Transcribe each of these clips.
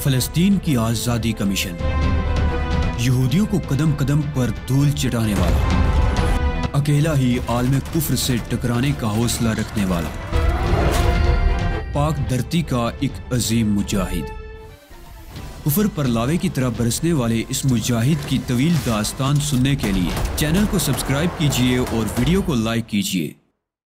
फ़लस्तीन की आज़ादी का मिशन, यहूदियों को कदम कदम पर धूल चटाने वाला, अकेला ही आलम कुफ्र से टकराने का हौसला रखने वाला, पाक धरती का एक अजीम मुजाहिद। कुफर पर लावे की तरह बरसने वाले इस मुजाहिद की तवील दास्तान सुनने के लिए चैनल को सब्सक्राइब कीजिए और वीडियो को लाइक कीजिए।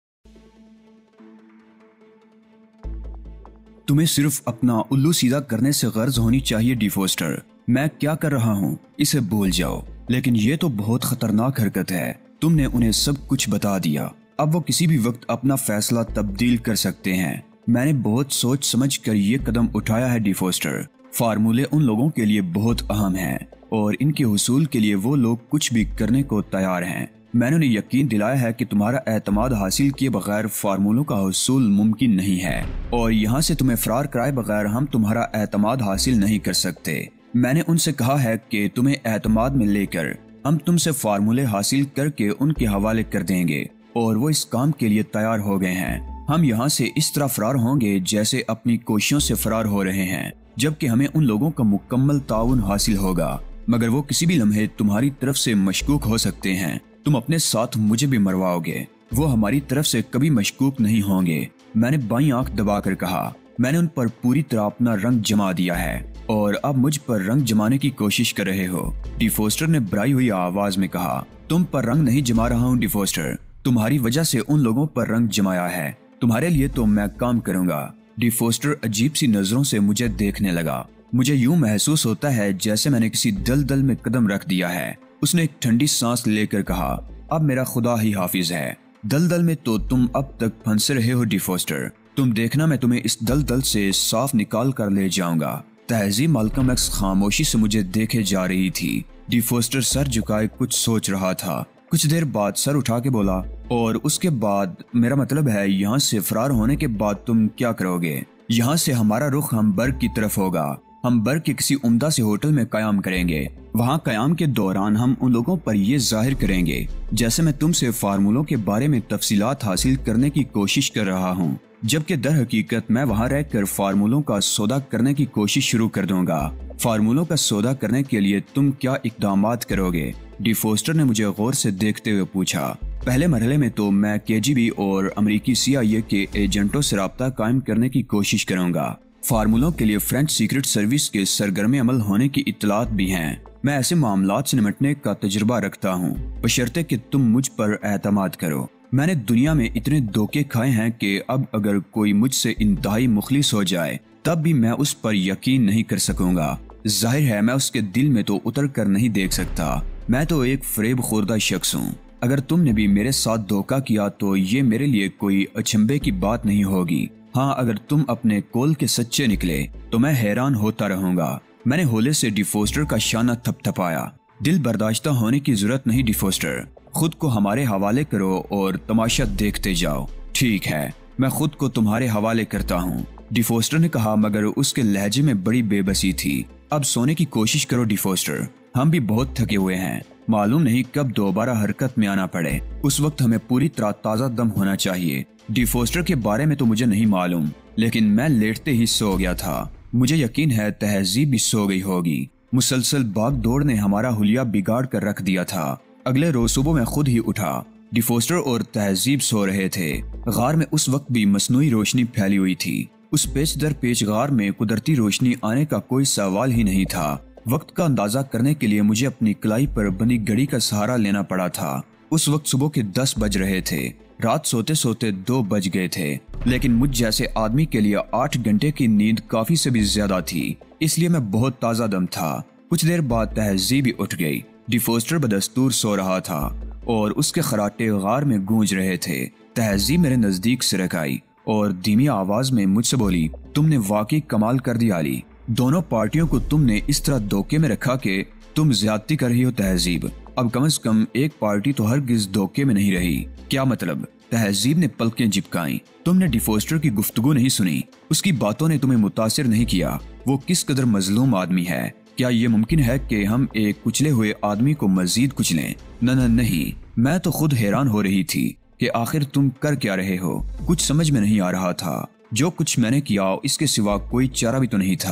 तुम्हें सिर्फ अपना उल्लू सीधा करने से गर्ज होनी चाहिए डिफोस्टर। मैं क्या कर रहा हूँ इसे भूल जाओ, लेकिन ये तो बहुत खतरनाक हरकत है। तुमने उन्हें सब कुछ बता दिया, अब वो किसी भी वक्त अपना फैसला तब्दील कर सकते हैं। मैंने बहुत सोच समझ कर ये कदम उठाया है डिफोस्टर। फार्मूले उन लोगों के लिए बहुत अहम हैं और इनके हुसूल के लिए वो लोग कुछ भी करने को तैयार हैं। मैंने उन्हें यकीन दिलाया है कि तुम्हारा एतमाद हासिल किए बगैर फार्मूलों का हुसूल मुमकिन नहीं है और यहाँ से तुम्हें फरार कराए बगैर हम तुम्हारा एतमाद हासिल नहीं कर सकते। मैंने उनसे कहा है कि तुम्हें एतमाद में लेकर हम तुमसे फार्मूले हासिल करके उनके हवाले कर देंगे और वो इस काम के लिए तैयार हो गए हैं। हम यहाँ से इस तरह फरार होंगे जैसे अपनी कोशिशों से फरार हो रहे हैं, जबकि हमें उन लोगों का मुकम्मल ताउन हासिल होगा, मगर वो किसी भी लम्हे तुम्हारी तरफ से मशकूक हो सकते हैं। तुम अपने साथ मुझे भी मरवाओगे, वो हमारी तरफ से कभी मशकूक नहीं होंगे। मैंने बाईं आंख दबाकर कहा। मैंने उन पर पूरी तरह अपना रंग जमा दिया है और अब मुझ पर रंग जमाने की कोशिश कर रहे हो। डिफोस्टर ने बराई हुई आवाज में कहा। तुम पर रंग नहीं जमा रहा हूँ डिफोस्टर, तुम्हारी वजह से उन लोगों पर रंग जमाया है। तुम्हारे लिए तो मैं काम करूंगा। डिफोस्टर अजीब सी नजरों से मुझे देखने लगा। मुझे यूं महसूस होता है जैसे मैंने किसी दलदल में कदम रख दिया है। उसने एक ठंडी सांस लेकर कहा, अब मेरा खुदा ही हाफिज है। दलदल में तो तुम अब तक फंसे रहे हो डिफोस्टर। तुम देखना, मैं तुम्हें इस दलदल से साफ निकाल कर ले जाऊंगा। तहजीब माल्कम एक्स खामोशी से मुझे देखे जा रही थी। डिफोस्टर सर झुकाए कुछ सोच रहा था। कुछ देर बाद सर उठा के बोला, और उसके बाद मेरा मतलब है यहाँ से फरार होने के बाद तुम क्या करोगे? यहाँ से हमारा रुख हमबर्ग की तरफ होगा। हम बर्ग के किसी उम्दा से होटल में कयाम करेंगे। वहाँ कयाम के दौरान हम उन लोगों पर ये जाहिर करेंगे जैसे मैं तुमसे फार्मूलों के बारे में तफसीलात हासिल करने की कोशिश कर रहा हूँ, जबकि दर हकीकत मैं वहाँ रहकर फार्मूलों का सौदा करने की कोशिश शुरू कर दूंगा। फार्मूलों का सौदा करने के लिए तुम क्या इकदामात करोगे? डिफोस्टर ने मुझे गौर से देखते हुए पूछा। पहले मरहले में तो मैं KGB और अमेरिकी CIA के एजेंटों से राब्ता कायम करने की कोशिश करूंगा। फार्मूलों के लिए फ्रेंच सीक्रेट सर्विस के सरगर्म अमल होने की इत्तलात भी हैं। मैं ऐसे मामलात से निपटने का तजुर्बा रखता हूँ, बशर्ते कि तुम मुझ पर एतमाद करो। मैंने दुनिया में इतने धोखे खाए हैं कि अब अगर कोई मुझसे इंतहाई मुखलिस हो जाए तब भी मैं उस पर यकीन नहीं कर सकूंगा। जाहिर है मैं उसके दिल में तो उतर कर नहीं देख सकता। मैं तो एक फरेब खोरदा शख्स हूँ। अगर तुमने भी मेरे साथ धोखा किया तो ये मेरे लिए कोई अचंभे की बात नहीं होगी। हाँ, अगर तुम अपने कौल के सच्चे निकले तो मैं हैरान होता रहूंगा। मैंने होले से डिफोस्टर का शाना थपथपाया। दिल बर्दाश्ता होने की जरूरत नहीं डिफोस्टर, खुद को हमारे हवाले करो और तमाशा देखते जाओ। ठीक है, मैं खुद को तुम्हारे हवाले करता हूँ, डिफोस्टर ने कहा, मगर उसके लहजे में बड़ी बेबसी थी। अब सोने की कोशिश करो डिफोस्टर, हम भी बहुत थके हुए हैं। मालूम नहीं कब दोबारा हरकत में आना पड़े, उस वक्त हमें पूरी तरह ताज़ा दम होना चाहिए। डिफोस्टर के बारे में तो मुझे नहीं मालूम, लेकिन मैं लेटते ही सो गया था। मुझे यकीन है तहजीब भी सो गई होगी। मुसलसल भाग दौड़ ने हमारा हुलिया बिगाड़ कर रख दिया था। अगले रोज सुबह मैं खुद ही उठा। डिफोस्टर और तहजीब सो रहे थे। गार में उस वक्त भी मसनूई रोशनी फैली हुई थी। उस पेच दर पेच गार में कुदरती रोशनी आने का कोई सवाल ही नहीं था। वक्त का अंदाजा करने के लिए मुझे अपनी कलाई पर बंधी घड़ी का सहारा लेना पड़ा था। उस वक्त सुबह के 10 बज रहे थे। रात सोते सोते 2 बज गए थे, लेकिन मुझ जैसे आदमी के लिए 8 घंटे की नींद काफी से भी ज्यादा थी, इसलिए मैं बहुत ताज़ा दम था। कुछ देर बाद तहजीब भी उठ गई। डिफोस्टर बदस्तूर सो रहा था और उसके खराटे गार में गूंज रहे थे। तहजीब मेरे नजदीक सिरक आई और धीमी आवाज में मुझसे बोली, तुमने वाकई कमाल कर दिया अली। दोनों पार्टियों को तुमने इस तरह धोखे में रखा कि तुम ज्यादती कर रही हो तहजीब। अब कम से कम एक पार्टी तो हरगिज धोखे में नहीं रही। क्या मतलब? तहजीब ने पलकें झिपकाई। तुमने डिफोस्टर की गुफ्तगू नहीं सुनी, उसकी बातों ने तुम्हें मुतासिर नहीं किया। वो किस कदर मजलूम आदमी है। क्या ये मुमकिन है कि हम एक कुचले हुए आदमी को मजीद कुचलें? न नहीं। मैं तो खुद हैरान हो रही थी कि आखिर तुम कर क्या रहे हो। कुछ समझ में नहीं आ रहा था। जो कुछ मैंने किया इसके सिवा कोई चारा भी तो नहीं था।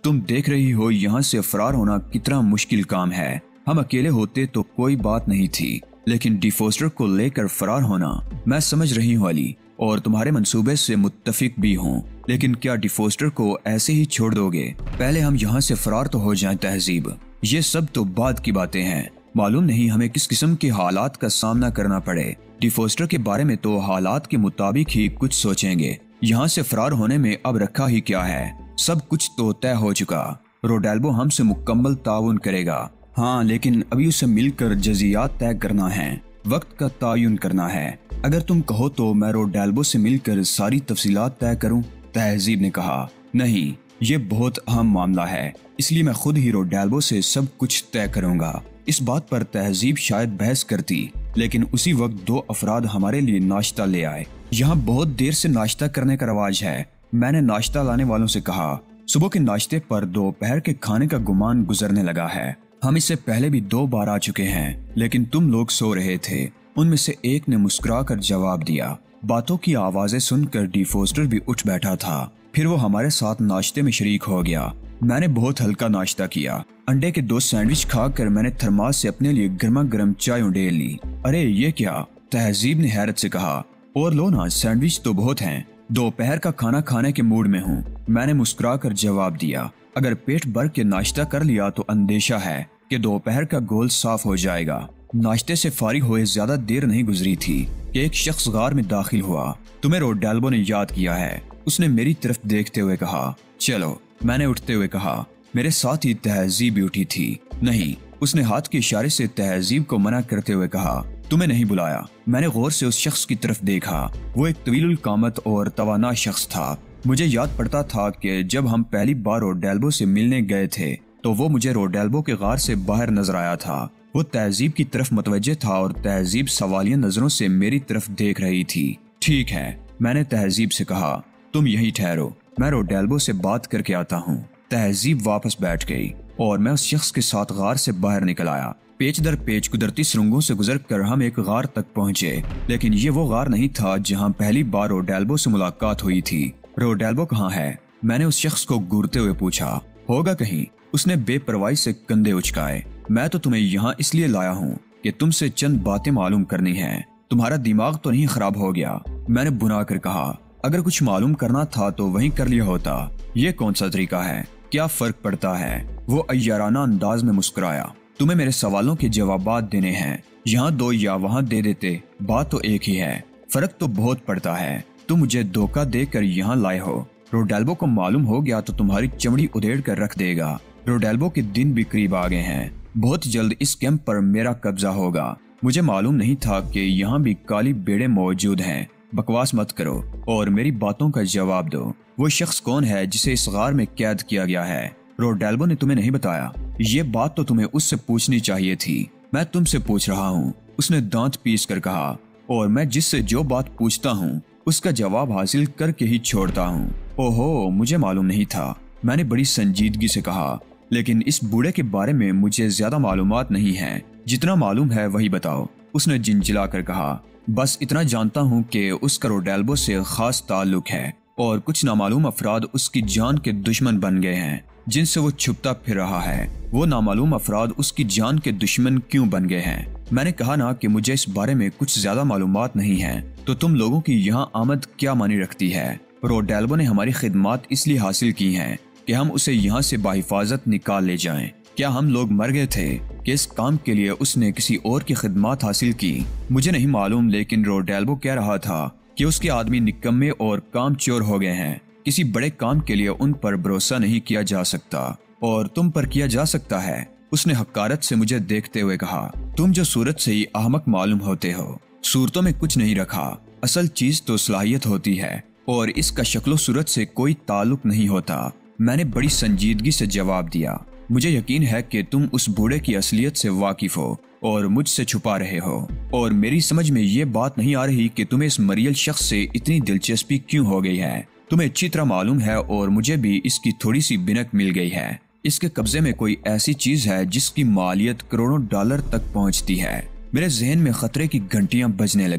तुम देख रही हो यहाँ से फरार होना कितना मुश्किल काम है। हम अकेले होते तो कोई बात नहीं थी, लेकिन डी फोस्टर को लेकर फरार होना, मैं समझ रही हूँ अली, और तुम्हारे मंसूबे से मुत्तफिक भी हूँ, लेकिन क्या डी फोस्टर को ऐसे ही छोड़ दोगे? पहले हम यहाँ से फरार तो हो जाएं तहजीब। ये सब तो बाद की बातें हैं। मालूम नहीं हमें किस किस्म के हालात का सामना करना पड़े। डी फोस्टर के बारे में तो हालात के मुताबिक ही कुछ सोचेंगे। यहाँ से फरार होने में अब रखा ही क्या है, सब कुछ तो तय हो चुका। रोडेल्बो हमसे मुकम्मल ताउन करेगा। हाँ, लेकिन अभी उसे मिलकर जजियात तय करना है, वक्त का तयन करना है। अगर तुम कहो तो मैं रोडेल्बो से मिलकर सारी तफसीलात तय करूं? तहजीब ने कहा, नहीं, ये बहुत अहम मामला है, इसलिए मैं खुद ही रोडेल्बो से सब कुछ तय करूंगा। इस बात पर तहजीब शायद बहस करती, लेकिन उसी वक्त दो अफराद हमारे लिए नाश्ता ले आए। यहाँ बहुत देर से नाश्ता करने का रवाज है। मैंने नाश्ता लाने वालों से कहा, सुबह के नाश्ते पर दोपहर के खाने का गुमान गुजरने लगा है। हम इससे पहले भी 2 बार आ चुके हैं, लेकिन तुम लोग सो रहे थे। उनमें से एक ने मुस्कुराकर जवाब दिया। बातों की आवाजें सुनकर डी फोस्टर भी उठ बैठा था। फिर वो हमारे साथ नाश्ते में शरीक हो गया। मैंने बहुत हल्का नाश्ता किया। अंडे के 2 सैंडविच खाकर मैंने थर्मास से अपने लिए गर्मा गर्म चाय उंडेल ली। अरे ये क्या? तहजीब ने हैरत से कहा। और लो ना, सैंडविच तो बहुत हैं। दोपहर का खाना खाने के मूड में हूँ, मैंने मुस्कुराकर जवाब दिया। अगर पेट भर के नाश्ता कर लिया तो अंदेशा है कि दोपहर का गोल साफ हो जाएगा। नाश्ते से फारिग हुए ज्यादा देर नहीं गुजरी थी कि एक शख्स गार में दाखिल हुआ। तुम्हें रोडेल्बो ने याद किया है, उसने मेरी तरफ देखते हुए कहा। चलो, मैंने उठते हुए कहा। मेरे साथ ही तहजीब भी उठी थी। नहीं, उसने हाथ के इशारे से तहजीब को मना करते हुए कहा, तुम्हें नहीं बुलाया। मैंने गौर से उस शख्स की तरफ देखा। वो एक तवीलुल कामत और तवाना शख्स था। मुझे याद पड़ता था कि जब हम पहली बार रोडेल्बो से मिलने गए थे तो वो मुझे रोडेल्बो के गार से बाहर नजर आया था। वो तहजीब की तरफ मुतवज्जे था और तहजीब सवालिया नजरों से मेरी तरफ देख रही थी। ठीक है, मैंने तहजीब से कहा, तुम यहीं ठहरो, मैं रोडेल्बो से बात करके आता हूँ। तहजीब वापस बैठ गई और मैं उस शख्स के साथ गार से बाहर निकल आया। पेच दर पेच कुदरती सुरंगों से गुजरकर हम एक गार तक पहुंचे, लेकिन ये वो गार नहीं था जहां पहली बार रोडेल्बो से मुलाकात हुई थी। रोडेल्बो कहाँ है? मैंने उस शख्स को घूरते हुए पूछा। होगा कहीं, उसने बेपरवाही से कंधे उचकाए। मैं तो तुम्हें यहाँ इसलिए लाया हूँ कि तुमसे चंद बातें मालूम करनी है। तुम्हारा दिमाग तो नहीं खराब हो गया? मैंने बुना कर कहा। अगर कुछ मालूम करना था तो वहीं कर लिया होता। ये कौन सा तरीका है? क्या फर्क पड़ता है? वो अय्याराना अंदाज में मुस्कुराया। तुम्हें मेरे सवालों के जवाबात देने हैं, यहाँ दो या वहाँ दे देते, बात तो एक ही है। फर्क तो बहुत पड़ता है। तुम मुझे धोखा देकर यहाँ लाए हो। रोडेल्बो को मालूम हो गया तो तुम्हारी चमड़ी उधेड़ कर रख देगा। रोडेल्बो के दिन भी करीब आ गए हैं। बहुत जल्द इस कैंप पर मेरा कब्जा होगा। मुझे मालूम नहीं था कि यहाँ भी काली बेड़े मौजूद हैं। बकवास मत करो और मेरी बातों का जवाब दो। वो शख्स कौन है जिसे इस गार में कैद किया गया है? रोडेल्बो ने तुम्हें नहीं बताया? ये बात तो तुम्हें उससे पूछनी चाहिए थी। मैं तुमसे पूछ रहा हूँ, उसने दांत पीस कर कहा। और मैं जिससे जो बात पूछता हूँ उसका जवाब हासिल करके ही छोड़ता हूँ। ओहो, मुझे मालूम नहीं था, मैंने बड़ी संजीदगी से कहा। लेकिन इस बूढ़े के बारे में मुझे ज्यादा मालूमात नहीं है। जितना मालूम है वही बताओ, उसने झिंझिला कर कहा। बस इतना जानता हूँ कि उसका रोडेल्बो से खास ताल्लुक है और कुछ नामालूम अफराद उसकी जान के दुश्मन बन गए हैं जिनसे वो छुपता फिर रहा है। वो नामालूम अफराद उसकी जान के दुश्मन क्यों बन गए हैं? मैंने कहा ना कि मुझे इस बारे में कुछ ज्यादा मालूमात नहीं है। तो तुम लोगों की यहाँ आमद क्या मानी रखती है? रोडेल्बो ने हमारी खिदमत इसलिए हासिल की हैं कि हम उसे यहाँ से बाहिफाजत निकाल ले जाएं। क्या हम लोग मर गए थे कि इस काम के लिए उसने किसी और की खिदमत हासिल की? मुझे नहीं मालूम, लेकिन रोडेल्बो कह रहा था कि उसके आदमी निकम्मे और कामचोर हो गए हैं। किसी बड़े काम के लिए उन पर भरोसा नहीं किया जा सकता और तुम पर किया जा सकता है। उसने हकारत से मुझे देखते हुए कहा। तुम जो सूरत से ही अहमक मालूम होते हो, सूरतों में कुछ नहीं रखा। असल चीज तो सलाहियत होती है और इसका शक्लो सूरत से कोई ताल्लुक नहीं होता। मैंने बड़ी संजीदगी से जवाब दिया। मुझे यकीन है कि तुम उस बूढ़े की असलियत से वाकिफ हो और मुझसे छुपा रहे हो। और मेरी समझ में ये बात नहीं आ रही कि तुम्हें इस मरियल शख्स से इतनी दिलचस्पी क्यों हो गई है। तुम्हें अच्छी तरह मालूम है और मुझे भी इसकी थोड़ी सी बिनक मिल गई है। इसके कब्जे में कोई ऐसी चीज है जिसकी मालियत करोड़ों डॉलर तक पहुंचती है। मेरे जहन में खतरे की घंटियां बजने लगी।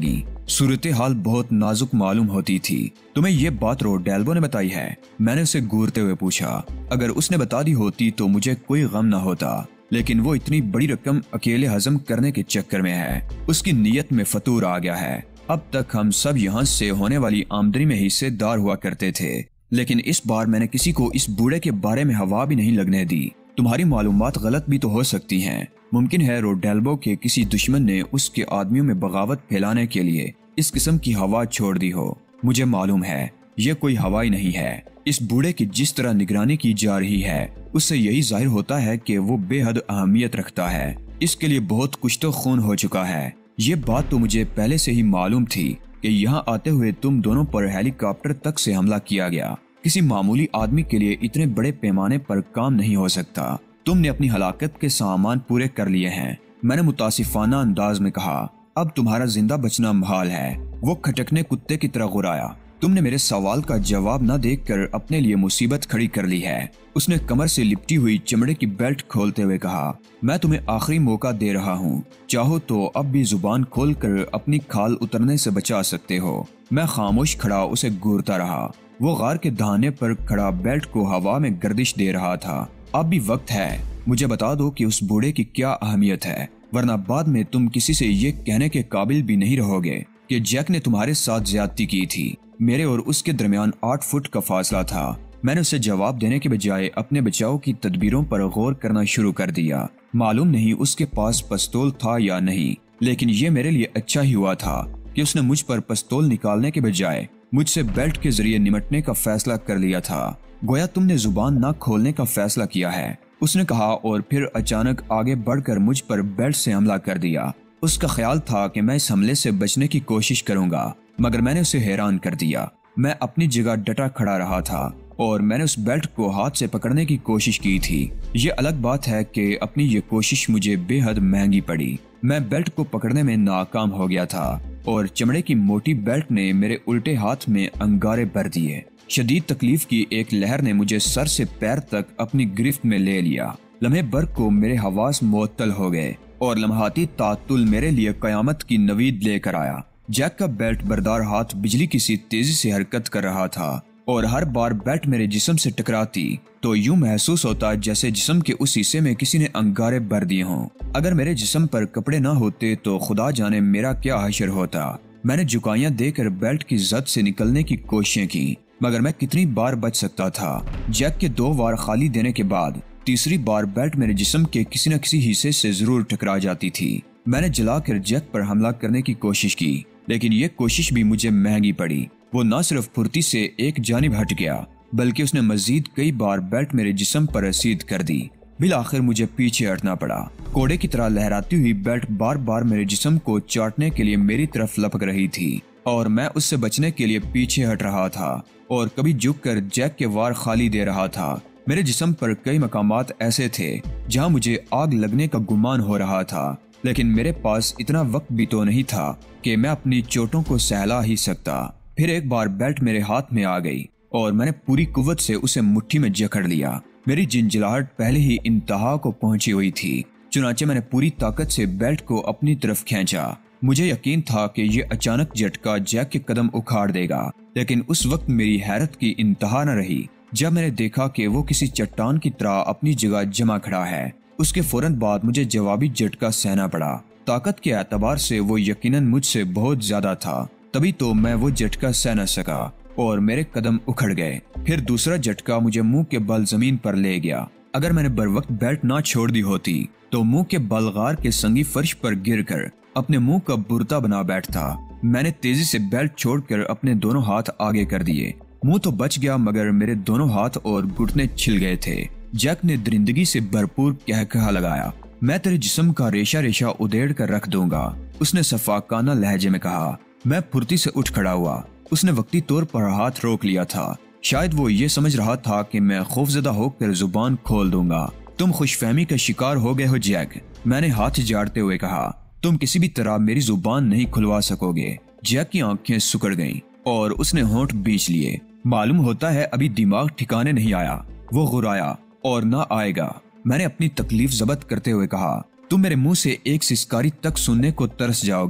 सूरत हाल बहुत नाजुक मालूम होती थी। तुम्हें ये बात रोडेल्वो ने बताई है? मैंने उसे घूरते हुए पूछा। अगर उसने बता दी होती तो मुझे कोई गम न होता, लेकिन वो इतनी बड़ी रकम अकेले हजम करने के चक्कर में है। उसकी नीयत में फतूर आ गया है। अब तक हम सब यहाँ से होने वाली आमदनी में हिस्सेदार हुआ करते थे, लेकिन इस बार मैंने किसी को इस बूढ़े के बारे में हवा भी नहीं लगने दी। तुम्हारी मालूमात गलत भी तो हो सकती हैं। मुमकिन है रोडेल्वो के किसी दुश्मन ने उसके आदमियों में बगावत फैलाने के लिए इस किस्म की हवा छोड़ दी हो। मुझे मालूम है ये कोई हवा ही नहीं है। इस बूढ़े की जिस तरह निगरानी की जा रही है, उससे यही जाहिर होता है कि वो बेहद अहमियत रखता है। इसके लिए बहुत कुछ तो खून हो चुका है। ये बात तो मुझे पहले से ही मालूम थी कि यहाँ आते हुए तुम दोनों पर हेलीकॉप्टर तक से हमला किया गया। किसी मामूली आदमी के लिए इतने बड़े पैमाने पर काम नहीं हो सकता। तुमने अपनी हलाकत के सामान पूरे कर लिए हैं। मैंने मुतासिफाना अंदाज में कहा, अब तुम्हारा जिंदा बचना मुहाल है। वो खटकने कुत्ते की तरह गुर्राया। तुमने मेरे सवाल का जवाब न देकर अपने लिए मुसीबत खड़ी कर ली है। उसने कमर से लिपटी हुई चमड़े की बेल्ट खोलते हुए कहा, मैं तुम्हें आखिरी मौका दे रहा हूँ। चाहो तो अब भी जुबान खोलकर अपनी खाल उतरने से बचा सकते हो। मैं खामोश खड़ा उसे घूरता रहा। वो गार के दहाने पर खड़ा बेल्ट को हवा में गर्दिश दे रहा था। अब भी वक्त है। मुझे बता दो कि उस बूढ़े की क्या अहमियत है, वरना बाद में तुम किसी से ये कहने के काबिल भी नहीं रहोगे कि जैक ने तुम्हारे साथ ज्यादती की थी। मेरे और उसके दरमियान 8 फुट का फासला था। मैंने उसे जवाब देने के बजाय अपने बचाव की तदबीरों पर गौर करना शुरू कर दिया। मालूम नहीं उसके पास पिस्तौल था या नहीं, लेकिन ये मेरे लिए अच्छा ही हुआ था कि उसने मुझ पर पिस्तौल निकालने के बजाय मुझसे बेल्ट के जरिए निमटने का फैसला कर लिया था। गोया तुमने जुबान न खोलने का फैसला किया है, उसने कहा, और फिर अचानक आगे बढ़कर मुझ पर बेल्ट से हमला कर दिया। उसका ख्याल था कि मैं इस हमले से बचने की कोशिश करूंगा, मगर मैंने उसे हैरान कर दिया। मैं अपनी जगह डटा खड़ा रहा था और मैंने उस बेल्ट को हाथ से पकड़ने की कोशिश की थी। ये अलग बात है कि अपनी ये कोशिश मुझे बेहद महंगी पड़ी। मैं बेल्ट को पकड़ने में नाकाम हो गया था और चमड़े की मोटी बेल्ट ने मेरे उल्टे हाथ में अंगारे भर दिए। शदीद तकलीफ की एक लहर ने मुझे सर से पैर तक अपनी गिरफ्त में ले लिया। लम्हे भर को मेरे हवास मुअत्तल हो गए और लम्हाती तातुल मेरे लिए कयामत की नवीद लेकर आया। जैक का बेल्ट बरदार हाथ बिजली की सी तेजी से हरकत कर रहा था और हर बार बेल्ट मेरे जिस्म से टकराती तो यूं महसूस होता जैसे जिस्म के उस हिस्से में किसी ने अंगारे भर दिए हों। अगर मेरे जिस्म पर कपड़े ना होते तो खुदा जाने मेरा क्या हशर होता। मैंने झुकाइयां देकर बेल्ट की जद से निकलने की कोशिशें की, मगर मैं कितनी बार बच सकता था। जैक के 2 बार खाली देने के बाद तीसरी बार बेल्ट मेरे जिस्म के किसी न किसी हिस्से से जरूर टकरा जाती थी। मैंने जलाकर जैक पर हमला करने की कोशिश की, लेकिन ये कोशिश भी मुझे महंगी पड़ी। वो न सिर्फ फुर्ती से एक जानिब हट गया, बल्कि उसने मजीद कई बार बेल्ट मेरे जिस्म पर रसीद कर दी। बिलाखिर मुझे पीछे हटना पड़ा। कोड़े की तरह लहराती हुई बेल्ट बार बार मेरे जिस्म को चाटने के लिए मेरी तरफ लपक रही थी और मैं उससे बचने के लिए पीछे हट रहा था और कभी झुककर जैक के वार खाली दे रहा था। मेरे जिस्म पर कई मकामात ऐसे थे जहां मुझे आग लगने का गुमान हो रहा था, लेकिन मेरे पास इतना वक्त भी तो नहीं था कि मैं अपनी चोटों को सहला ही सकता। फिर एक बार बेल्ट मेरे हाथ में आ गई और मैंने पूरी कुव्वत से उसे मुट्ठी में जकड़ लिया। मेरी जिंजिलाहट पहले ही इंतहा को पहुंची हुई थी, चुनाचे मैंने पूरी ताकत से बेल्ट को अपनी तरफ खींचा। मुझे यकीन था कि ये अचानक झटका जैक के कदम उखाड़ देगा, लेकिन उस वक्त मेरी हैरत की इंतहा न रही जब मैंने देखा कि वो किसी चट्टान की तरह अपनी जगह जमा खड़ा है। उसके फौरन बाद मुझे जवाबी झटका सहना पड़ा। ताकत के एतबार से वो यकीनन मुझसे बहुत ज्यादा था, तभी तो मैं वो झटका सह न सका और मेरे कदम उखड़ गए। फिर दूसरा झटका मुझे मुंह के बल जमीन पर ले गया। अगर मैंने बरवक्त बेल्ट ना छोड़ दी होती तो मुंह के बलगार के संगी फर्श पर गिरकर अपने मुंह का बुरता बना बैठता। मैंने तेजी से बेल्ट छोड़कर अपने दोनों हाथ आगे कर दिए। मुंह तो बच गया, मगर मेरे दोनों हाथ और घुटने छिल गए थे। जैक ने दरिंदगी से भरपूर कहकहा लगाया, मैं तेरे जिस्म का रेशा रेशा उधेड़ कर रख दूंगा। उसने सफाकाना लहजे में कहा। मैं फुर्ती से उठ खड़ा हुआ। उसने वक्ती तौर पर हाथ रोक लिया था। शायद वो ये समझ रहा था कि मैं खौफजदा होकर जुबान खोल दूंगा। तुम खुशफहमी का शिकार हो गए हो जैक, मैंने हाथ झाड़ते हुए कहा। तुम किसी भी तरह मेरी जुबान नहीं खुलवा सकोगे। जैक की आंखें सुकड़ गईं और उसने होंठ बींच लिए। मालूम होता है अभी दिमाग ठिकाने नहीं आया। वो गुर्राया, और ना आएगा। मैंने अपनी तकलीफ जब्त करते हुए कहा, तुम मेरे मुंह से एक सिसकारी तक सुनने को तरस जाओगे।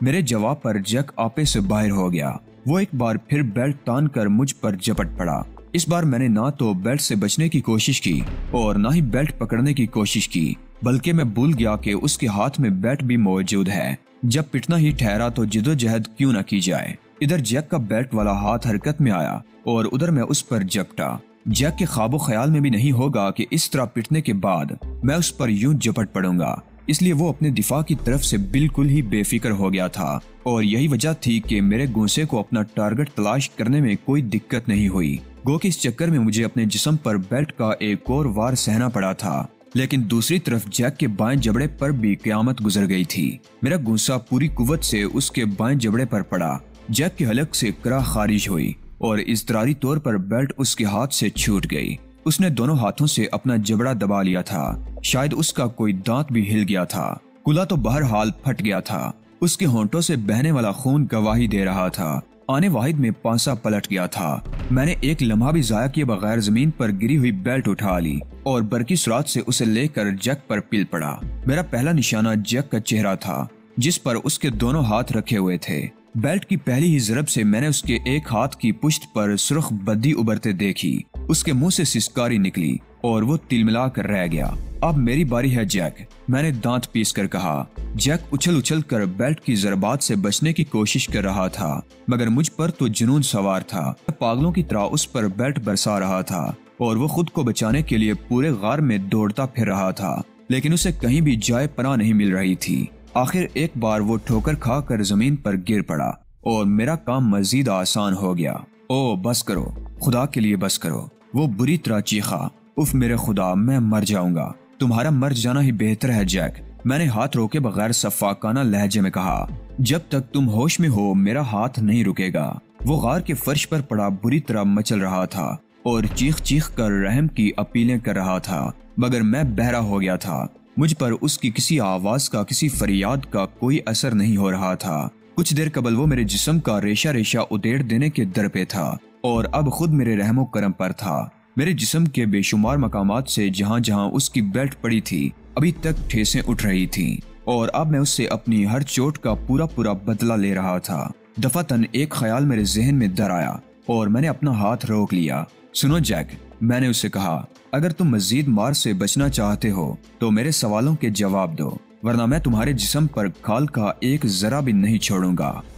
मेरे जवाब पर जैक आपे से बाहर हो गया। वो एक बार फिर बेल्ट तान कर मुझ पर झपट पड़ा। इस बार मैंने ना तो बेल्ट से बचने की कोशिश की और ना ही बेल्ट पकड़ने की कोशिश की, बल्कि मैं भूल गया कि उसके हाथ में बैट भी मौजूद है। जब पिटना ही ठहरा तो जिदोजहद क्यों न की जाए। इधर जैक का बैट वाला हाथ हरकत में आया और उधर मैं उस पर झपटा। जैक के ख्वाबो ख्याल में भी नहीं होगा कि इस तरह पिटने के बाद मैं उस पर यूं झपट पड़ूंगा, इसलिए वो अपने दिफा की तरफ से बिल्कुल ही बेफिक्र हो गया था और यही वजह थी कि मेरे गुस्से को अपना टारगेट तलाश करने में कोई दिक्कत नहीं हुई। गो कि इस चक्कर में मुझे अपने जिस्म पर बेल्ट का एक और वार सहना पड़ा था, लेकिन दूसरी तरफ जैक के बाएं जबड़े पर भी क़यामत गुजर गई थी। मेरा गुस्सा पूरी कुव्वत से उसके बाएं जबड़े पर पड़ा। जैक के हलक से करा खारिज हुई और इज़तरारी तौर पर बेल्ट उसके हाथ से छूट गई। उसने दोनों हाथों से अपना जबड़ा दबा लिया था। शायद उसका कोई दांत भी हिल गया था। कुला तो बहरहाल फट गया था। उसके होंठों से बहने वाला खून गवाही दे रहा था। आने वाहिद में पांसा पलट गया था। मैंने एक लम्हा भी जाया किए बगैर जमीन पर गिरी हुई बेल्ट उठा ली और बरकी सुरात से उसे लेकर जैक पर पिल पड़ा। मेरा पहला निशाना जैक का चेहरा था, जिस पर उसके दोनों हाथ रखे हुए थे। बेल्ट की पहली ही जरब से मैंने उसके एक हाथ की पुश्त पर सुर्ख बद्दी उभरते देखी। उसके मुंह से सिसकारी निकली और वो तिलमिला कर रह गया। अब मेरी बारी है जैक, मैंने दांत पीस कर कहा। जैक उछल उछल कर बेल्ट की जरबात से बचने की कोशिश कर रहा था, मगर मुझ पर तो जुनून सवार था। पागलों की तरह उस पर बेल्ट बरसा रहा था और वो खुद को बचाने के लिए पूरे गार में दौड़ता फिर रहा था, लेकिन उसे कहीं भी जाए पनाह नहीं मिल रही थी। आखिर एक बार वो ठोकर खा कर जमीन पर गिर पड़ा और मेरा काम मजीद आसान हो गया। ओ बस करो, खुदा के लिए बस करो, वो बुरी तरह चीखा। उफ मेरे खुदा, मैं मर जाऊंगा। तुम्हारा मर जाना ही बेहतर है जैक, मैंने हाथ रोके बगैर सफाकाना लहजे में कहा। जब तक तुम होश में हो मेरा हाथ नहीं रुकेगा। वो गार के फर्श पर पड़ा बुरी तरह मचल रहा था और चीख चीख कर रहम की अपीलें कर रहा था, मगर मैं बहरा हो गया था। मुझ पर उसकी किसी आवाज का, किसी फरियाद का कोई असर नहीं हो रहा था। कुछ देर कबल वो मेरे जिस्म का रेशा रेशा उधेड़ देने के दर पे था और अब खुद मेरे रहमो करम पर था। मेरे जिस्म के बेशुमार मकामात से जहां जहां उसकी बेल्ट पड़ी थी अभी तक ठेसें उठ रही थीं और अब मैं उससे अपनी हर चोट का पूरा पूरा बदला ले रहा था। दफातन एक ख्याल मेरे जहन में दर आया और मैंने अपना हाथ रोक लिया। सुनो जैक, मैंने उसे कहा, अगर तुम मजीद मार से बचना चाहते हो तो मेरे सवालों के जवाब दो, वरना मैं तुम्हारे जिस्म पर खाल का एक जरा भी नहीं छोड़ूंगा।